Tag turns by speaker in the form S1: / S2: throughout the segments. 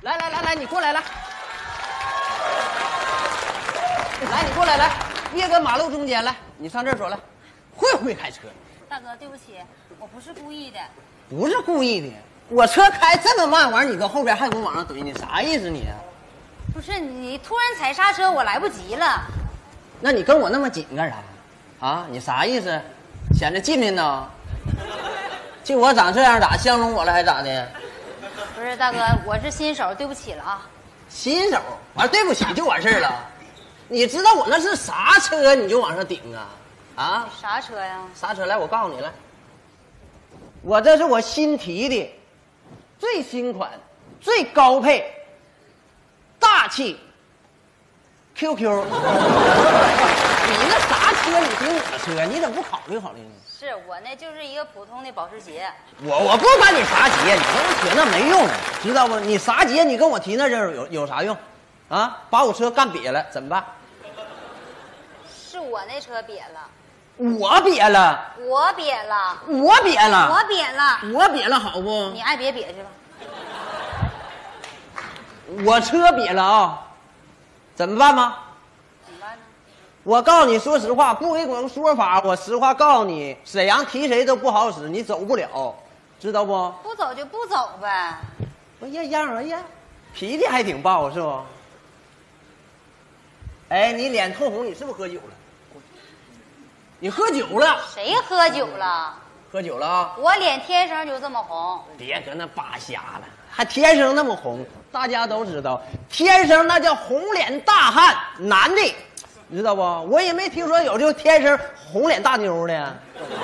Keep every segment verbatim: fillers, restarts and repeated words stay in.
S1: 来来来来，你过来来，来你过来来，别搁马路中间来，你上厕所来，会不会开车？
S2: 大哥，对不起，我不是故意的。
S1: 不是故意的，我车开这么慢，完你搁后边还给我往上怼，你啥意思你？
S2: 不是你突然踩刹车，我来不及了。
S1: 那你跟我那么紧干啥？啊，你啥意思？显着近呢呢？就我长这样咋相中我了还咋的？
S2: 不是大哥，我是新手，对不起了啊。
S1: 新手完对不起就完事儿了。你知道我那是啥车你就往上顶啊？啊？
S2: 啥车呀？
S1: 啥车？来，我告诉你来，我这是我新提的，最新款、最高配、大气 Q Q。你那啥车？你顶我车？你怎么不考虑考虑呢？
S2: 是我那就是一个普通的保时捷。
S1: 我我不管你啥节，你跟我扯那没用，知道不？你啥节你跟我提那阵有有啥用？啊，把我车干瘪了怎么办？
S2: 是我那车瘪了。
S1: 我瘪了，
S2: 我瘪了，
S1: 我瘪了，
S2: 我瘪了，
S1: 我瘪了，好不？
S2: 你爱瘪瘪去吧。
S1: 我车瘪了啊，怎么办吗？
S2: 怎么办呢？
S1: 我告诉你，说实话，不为我说法，我实话告诉你，沈阳提谁都不好使，你走不了，知道不？
S2: 不走就不走呗。
S1: 哎呀样哎呀，脾气还挺暴是不？哎，你脸通红，你是不是喝酒了？你喝酒了？
S2: 谁喝酒了？
S1: 喝酒了啊！
S2: 我脸天生就这么红。
S1: 别搁那扒瞎了，还天生那么红。大家都知道，天生那叫红脸大汉，男的，你知道不？我也没听说有就天生红脸大妞的。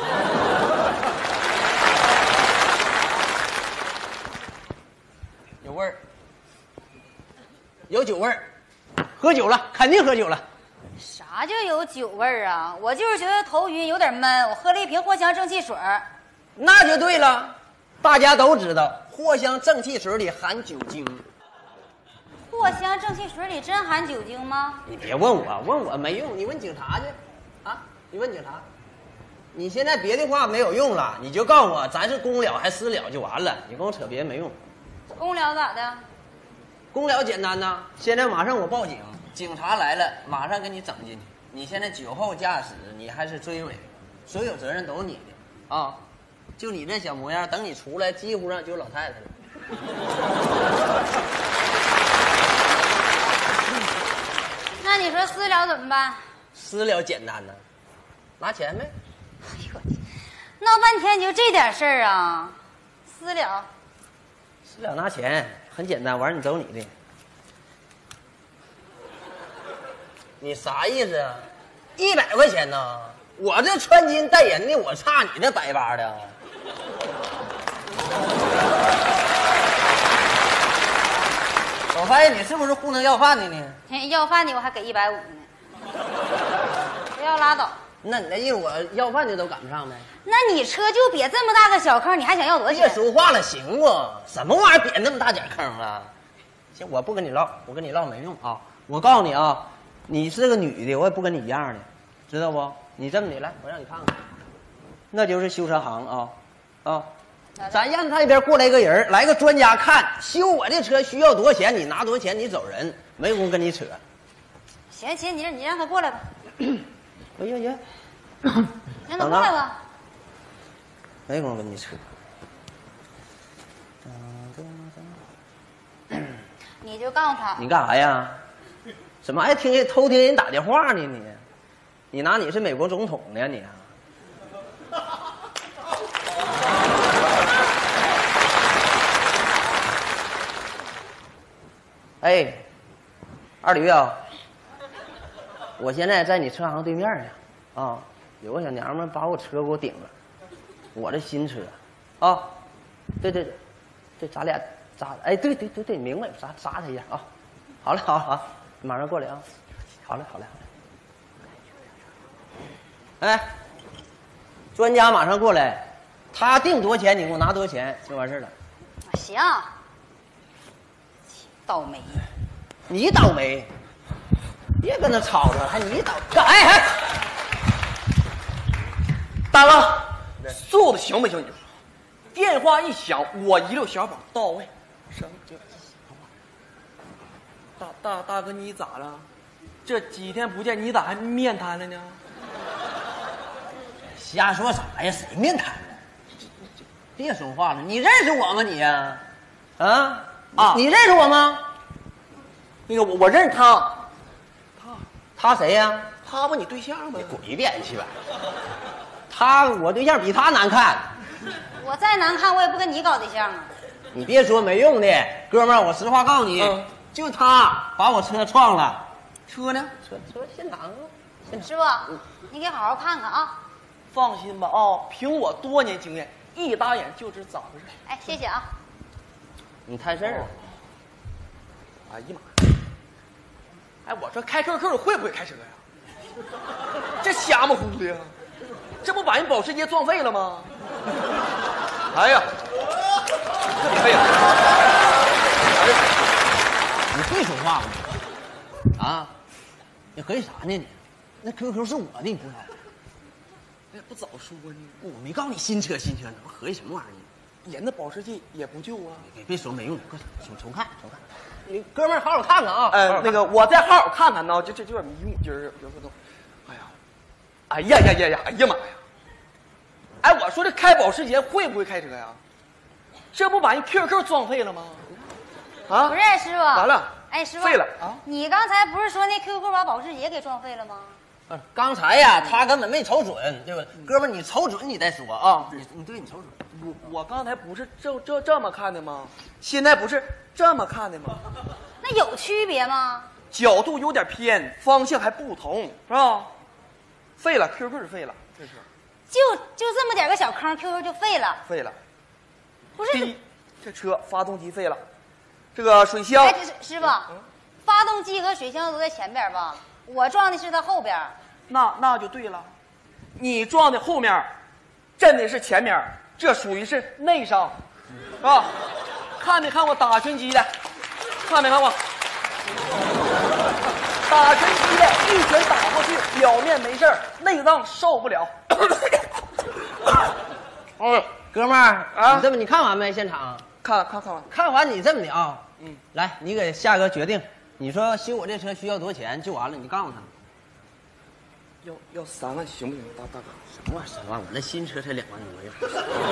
S1: 有味儿，有酒味儿，喝酒了，肯定喝酒了。
S2: 啥叫有酒味儿啊？我就是觉得头晕，有点闷。我喝了一瓶藿香正气水。
S1: 那就对了，大家都知道藿香正气水里含酒精。
S2: 藿香正气水里真含酒精吗？
S1: 你别问我，问我没用，你问警察去，啊，你问警察。你现在别的话没有用了，你就告诉我咱是公了还私了就完了，你跟我扯别的没用。
S2: 公了咋的？
S1: 公了简单呐，现在马上我报警。警察来了，马上给你整进去。你现在酒后驾驶，你还是追尾，所有责任都是你的啊！就你这小模样，等你出来，几乎上就是老太太了。
S2: 那你说私了怎么办？
S1: 私了简单呢，拿钱呗。
S2: 哎呦我天，闹半天就这点事儿啊！私了，
S1: 私了拿钱很简单，完你走你的。你啥意思啊？一百块钱呢？我这穿金戴银的，我差你这百八的。我发现你是不是糊弄要饭的呢？
S2: 要饭的我还给一百五呢，不要拉倒。
S1: 那你那意思我要饭的都赶不上呗？
S2: 那你车就瘪这么大个小坑，你还想要多少钱？
S1: 别说话了，行不？什么玩意儿瘪那么大点坑啊？行，我不跟你唠，我跟你唠没用啊！我告诉你啊。你是个女的，我也不跟你一样的，知道不？你这么的，来，我让你看看，那就是修车行啊，啊，咱让他那边过来一个人，来个专家看修我这车需要多少钱，你拿多少钱，你走人，没工夫跟你扯。
S2: 行行，你让你让他过来吧。
S1: 哎呀呀，
S2: 让他过来吧。
S1: 没工夫跟你扯。
S2: 你就告诉他，
S1: 你干啥呀？怎么还听人偷听人打电话呢？你，你拿你是美国总统呢？你，哎，二驴啊，我现在在你车行对面呢，啊，有个小娘们把我车给我顶了，我这新车，啊，对对对，对，咱俩扎，哎，对对对对，明白，扎扎他一下啊，好嘞，好好。马上过来啊！好嘞，好嘞，好嘞。哎，专家马上过来，他定多少钱，你给我拿多少钱就完事了。
S2: 行。倒霉。
S1: 你倒霉，别跟他吵吵，还你倒干？哎哎，
S3: 大哥，做的行不行？你说，电话一响，我一溜小跑到位。什么就？ 大大大哥，你咋了？这几天不见，你咋还面瘫了呢？
S1: 瞎说啥呀？谁面瘫了？别说话了，你认识我吗你呀？啊
S3: 啊，
S1: 你认识我吗？
S3: 那个我我认识他，
S1: 他他谁呀？
S3: 他不你对象吗？
S1: 你滚一边去吧！他我对象比他难看。
S2: 我再难看，我也不跟你搞对象啊！
S1: 你别说没用的，哥们儿，我实话告诉你，
S3: 嗯、
S1: 就他把我车撞了。
S3: 车呢？
S1: 车车现场啊。
S2: 师傅，你给好好看看啊！
S3: 放心吧啊，凭我多年经验，一打眼就知咋回事。
S2: 哎，谢谢啊。
S1: 你摊事儿了？
S3: 哎呀妈！哎，我说开 Q Q 会不会开车呀？这瞎模糊的呀，这不把人保时捷撞废了吗？哎呀，特别废了！
S1: 你会说话吗？啊？你合计啥呢你？那 Q Q 是我的，你不知道？
S3: 哎呀，不早说呢！
S1: 我没告诉你新车新车呢，我合计什么玩意儿呢？
S3: 人的保时捷也不旧啊！
S1: 别别说没用的，快重重看重看。你哥们儿好好看看啊！
S3: 呃，那个我再好好看看呢，就就就有点迷糊，就是有时候都，哎呀，哎呀呀呀呀，哎呀妈呀！哎，我说这开保时捷会不会开车呀？这不把人 Q Q 撞废了吗？啊？
S2: 不是师傅，
S3: 完了。
S2: 哎，师傅，
S3: 废了啊！
S2: 你刚才不是说那 Q Q 把保时捷给撞废了吗？
S1: 不是，刚才呀，他根本没瞅准，对吧？哥们儿，你瞅准你再说啊！你你对你瞅准。
S3: 我我刚才不是这这这么看的吗？现在不是这么看的吗？
S2: 那有区别吗？
S3: 角度有点偏，方向还不同，是吧？废了 ，Q Q 是废了，这是。
S2: 就就这么点个小坑 ，Q Q 就废了。
S3: 废了。
S2: 不是。
S3: 第一，这车发动机废了，这个水箱。
S2: 哎，师师傅，嗯、发动机和水箱都在前边吧？我撞的是它后边。
S3: 那那就对了，你撞的后面，震的是前面，这属于是内伤，是吧？看没看过打拳击的？看没看过？打拳击的一拳打过去，表面没事儿，内脏受不了。
S1: 哎，哥们儿
S3: 啊，
S1: 你这么你看完没？现场
S3: 看看看完，
S1: 看完你这么的啊，
S3: 嗯，
S1: 来，你给下个决定，你说修我这车需要多少钱就完了，你告诉他。
S3: 要要三万行不行，大大哥？
S1: 什么玩意儿三万？我那新车才两万多呀！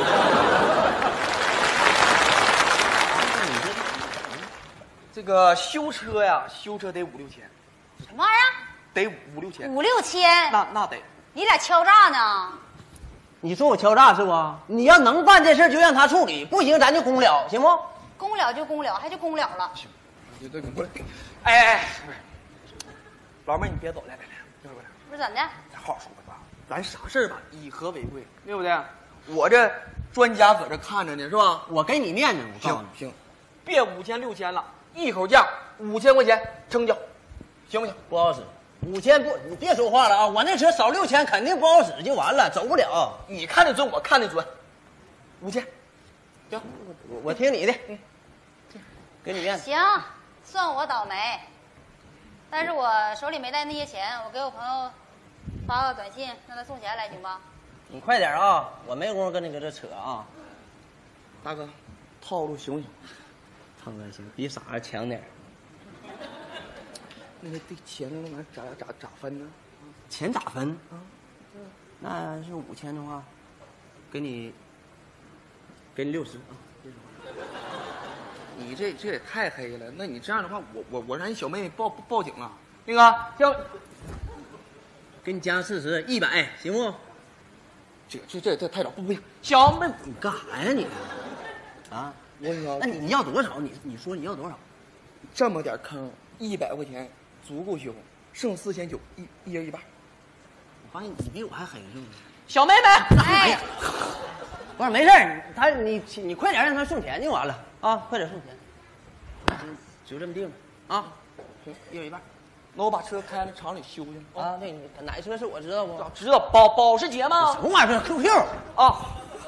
S1: 你
S3: 这这个修车呀，修车得五六千。
S2: 什么玩意儿？
S3: 得五六千。
S2: 五六千？
S3: 那那得。
S2: 你俩敲诈呢？
S1: 你说我敲诈是不？你要能办这事就让他处理，不行咱就公了，行不？
S2: 公了就公了，还就公了了。
S3: 行，你这过来。哎哎哎，不是，老妹儿你别走，来来来，过来过来。
S2: 不是怎么的？
S3: 咱好好说吧，咱啥事儿吧，以和为贵，对不对？我这专家搁这看着呢，是吧？
S1: 我给你面子，我告诉你，
S3: 行，别五千六千了，一口价五千块钱成交，行不行？
S1: 不好使，五千不，你别说话了啊！我那车少六千肯定不好使，就完了，走不了。
S3: 你看得准，我看得准，五千，行，
S1: 我我听你的，嗯，给你面子。
S2: 行，算我倒霉。但是我手里没带那些钱，我给我朋友发个短信让他送钱来，行吧？
S1: 你快点啊！我没工夫跟你搁这扯啊。
S3: 大哥，套路行不行？
S1: 套路行，比傻子强点。
S3: 那个这钱那玩意儿咋咋咋分呢？
S1: 钱咋分啊？那是五千的话，给你给你六十啊。
S3: 你这这也太黑了。那你这样的话，我我我让你小妹妹报报警了。那个要
S1: 给你加四十，一百，行不？
S3: 这这这这太少，不不行。小妹，
S1: 你干啥呀你？啊？
S3: 我跟你说，
S1: 那你你要多少？你你说你要多少？
S3: 这么点坑，一百块钱足够修，剩四千九，一一人一半。
S1: 我发现你比我还黑是不是？
S3: 小妹妹，
S2: 哎，
S1: 不是没事儿，他你你快点让他送钱就完了啊！快点送钱，就这么定了啊！行，一人一半。
S3: 那我把车开到厂里修去
S1: 啊！对，哪车是我知道不？
S3: 知道保保时捷吗？
S1: 什么玩意儿 ？Q Q
S3: 啊！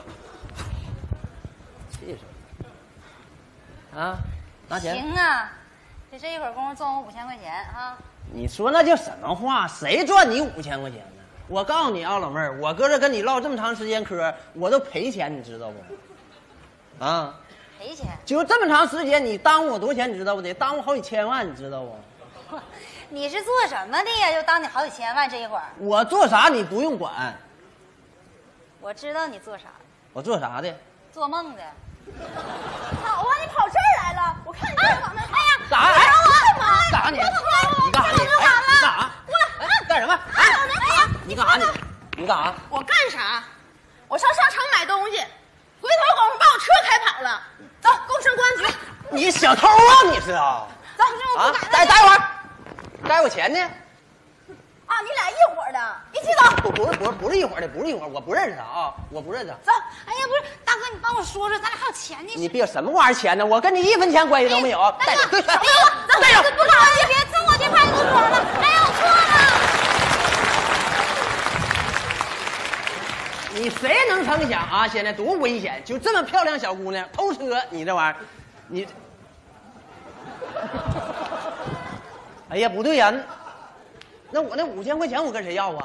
S1: 这是啊，拿钱。
S2: 行啊，这这一会儿功夫赚我五千块钱啊！
S1: 你说那叫什么话？谁赚你五千块钱呢？我告诉你啊，老妹儿，我搁这跟你唠这么长时间嗑，我都赔钱，你知道不？啊，
S2: 赔钱？
S1: 就这么长时间，你耽误我多少钱，你知道不？得耽误好几千万，你知道不？
S2: 你是做什么的呀？就当你好几千万这一会儿。
S1: 我做啥你不用管。
S2: 我知道你做啥，
S1: 我做啥的？
S2: 做梦的。
S4: 老王，你跑这儿来了，我看你在往那。
S2: 哎呀，
S1: 干啥？哎，
S2: 干嘛？
S1: 干啥你？你干啥你？
S2: 我
S1: 哎，干啥？
S2: 我
S1: 哎，干什么？哎，你干啥你？你干啥？
S4: 我干啥？我上商场买东西，回头功夫把我车开跑了。走，共升公安局。
S1: 你小偷啊！你是啊？
S4: 走，这我
S1: 啊
S4: 不敢。，
S1: 待待会儿，该我钱呢？
S4: 啊，你俩一伙儿的，一起走。
S1: 不不是不是不是一会儿的，不是一会儿，我不认识他啊，我不认识他。
S4: 走，
S2: 哎呀，不是，大哥，你帮我说说，咱俩还有钱呢。
S1: 你别什么玩意儿钱呢？我跟你一分钱关系都没有。带走，对，
S2: 哎呀，咱俩不好，你别送我去派出所了。哎呀，我错了。
S1: 你谁能成想啊？现在多危险！就这么漂亮小姑娘偷车，你这玩意儿，你，哎呀，不对呀，那那我那五千块钱我跟谁要啊？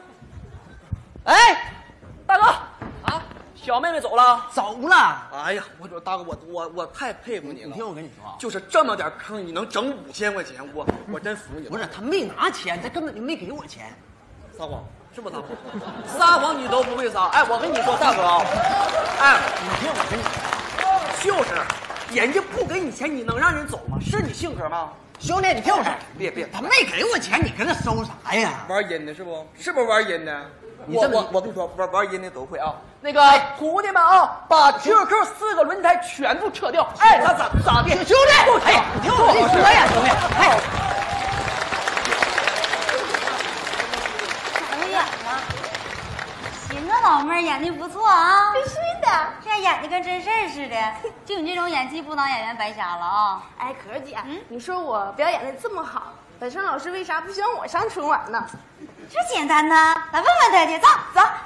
S1: 哎，
S3: 大哥
S1: 啊，
S3: 小妹妹走了。
S1: 走了。
S3: 哎呀，我说大哥，我我我太佩服你了。
S1: 你听我跟你说啊，
S3: 就是这么点坑，你能整五千块钱，我我真服你了。
S1: 不是他没拿钱，他根本就没给我钱。
S3: 撒谎是不撒谎？撒谎你都不会撒。哎，我跟你说，大哥啊，哎，
S1: 你听我跟你说，
S3: 就是人家不给你钱，你能让人走吗？是你性格吗？
S1: 兄弟，你听我说，
S3: 别别，
S1: 他没给我钱，你跟他收啥呀？
S3: 玩阴的是不？是不是玩阴的？我
S1: 你这么
S3: 我我跟你说，玩玩阴的都会啊。那个徒弟们啊，把 Q Q 四个轮胎全部撤掉。哎，咋咋咋地？
S1: 兄弟，哎，你听我跟你说呀，兄弟，哎，
S2: 长眼呢？行啊，老妹儿演的不错啊。
S4: 必须的。
S2: 这演的跟真事儿似的。就你这种演技，不当演员白瞎了啊！
S4: 哎，可是姐，你说我表演的这么好，本山老师为啥不希望我上春晚呢？
S2: 这简单呐，咱问问他去。走走，